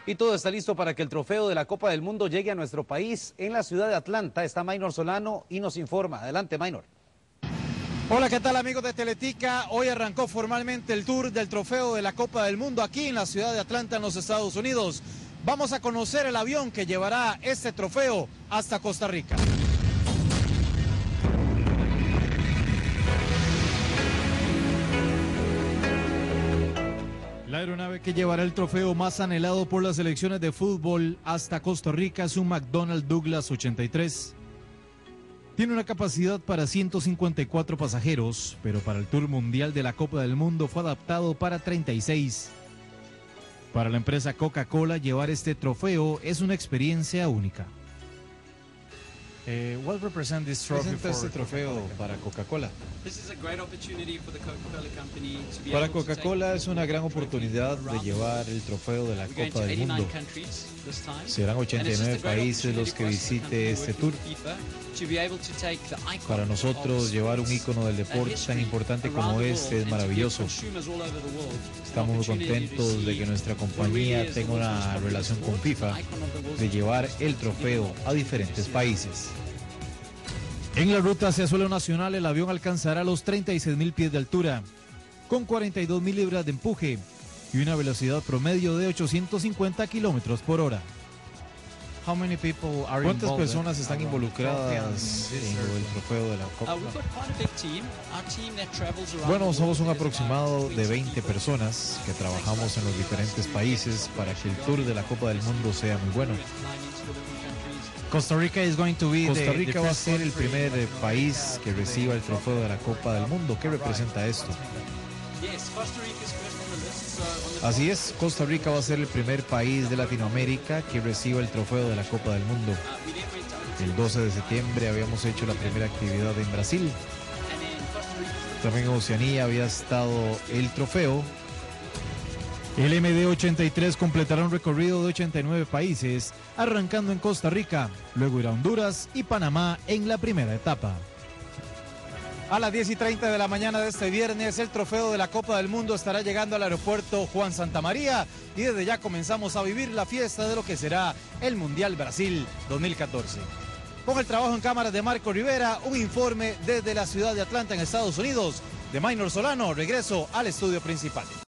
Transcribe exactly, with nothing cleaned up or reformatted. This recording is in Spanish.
Y todo está listo para que el trofeo de la Copa del Mundo llegue a nuestro país. En la ciudad de Atlanta está Maynor Solano y nos informa. Adelante, Maynor. Hola, ¿qué tal, amigos de Teletica? Hoy arrancó formalmente el tour del trofeo de la Copa del Mundo aquí en la ciudad de Atlanta, en los Estados Unidos. Vamos a conocer el avión que llevará este trofeo hasta Costa Rica. La aeronave que llevará el trofeo más anhelado por las selecciones de fútbol hasta Costa Rica es un McDonnell Douglas ochenta y tres. Tiene una capacidad para ciento cincuenta y cuatro pasajeros, pero para el Tour Mundial de la Copa del Mundo fue adaptado para treinta y seis. Para la empresa Coca-Cola, llevar este trofeo es una experiencia única. Eh, what represent this trophy Presenta for este trofeo para Coca-Cola. Para Coca-Cola es una gran oportunidad de llevar el trofeo de la Copa del Mundo. Serán ochenta y nueve países los que visite este tour. Para nosotros, llevar un ícono del deporte tan importante como este es maravilloso. Estamos muy contentos de que nuestra compañía tenga una relación con FIFA, de llevar el trofeo a diferentes países. En la ruta hacia suelo nacional, el avión alcanzará los treinta y seis mil pies de altura, con cuarenta y dos mil libras de empuje y una velocidad promedio de ochocientos cincuenta kilómetros por hora. How many people are ¿Cuántas involved personas están around involucradas the trophy en and el trofeo de la Uh, Copa? we've got quite a big team. Our team that travels around Bueno, the somos un world is aproximado about de twenty veinte people. personas que trabajamos en los diferentes países para que el tour de la Copa del Mundo sea muy bueno. Costa Rica is going to be Costa the- Rica the va a first ser el country primer eh, to país que reciba el trofeo de la Copa del Mundo. ¿Qué representa esto? Yes, Costa Rica is first on the list. So on the Así es, Costa Rica va a ser el primer país de Latinoamérica que reciba el trofeo de la Copa del Mundo. uh, we then went to El doce de septiembre habíamos hecho la primera actividad en Brasil. and then Costa Rica. También en Oceanía había estado el trofeo. El M D ochenta y tres completará un recorrido de ochenta y nueve países, arrancando en Costa Rica, luego irá a Honduras y Panamá en la primera etapa. A las diez y treinta de la mañana de este viernes, el trofeo de la Copa del Mundo estará llegando al aeropuerto Juan Santamaría y desde ya comenzamos a vivir la fiesta de lo que será el Mundial Brasil dos mil catorce. Con el trabajo en cámaras de Marco Rivera, un informe desde la ciudad de Atlanta en Estados Unidos. De Maynor Solano, regreso al estudio principal.